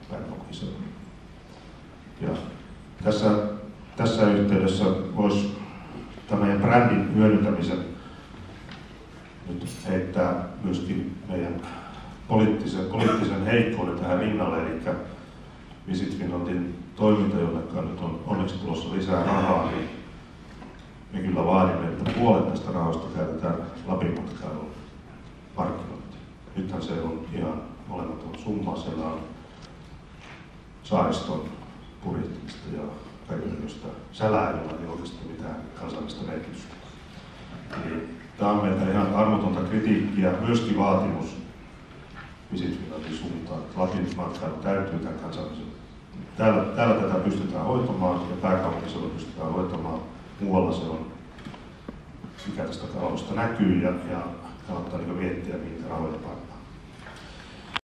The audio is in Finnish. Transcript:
pääkaupunkiseudulla. Ja tässä yhteydessä voisi tämän meidän brändin hyödyntämisen nyt heittää myöskin meidän poliittisen heikkouden tähän rinnalle, eli Visit Finlandin toiminta, jolle nyt on onneksi tulossa lisää rahaa, niin me kyllä vaadimme, että puolet tästä rahoista käytetään Lapin matkailun markkinointiin. Nythän se on ihan olematon summa, siellä on saariston purjehtimista ja kaikenlaista sälää, jolla ei oikeastaan mitään kansallista merkitystä. Eli tämä on meiltä ihan armotonta kritiikkiä, myöskin vaatimus Visit Finlandin suuntaan, että Lapin matkailu täytyy tämän kansallisen. Täällä tätä pystytään hoitamaan ja pääkaupunkiseudulla pystytään hoitamaan. Muualla se on, mikä tästä taloudesta näkyy ja kannattaa miettiä, mihinkä rahoja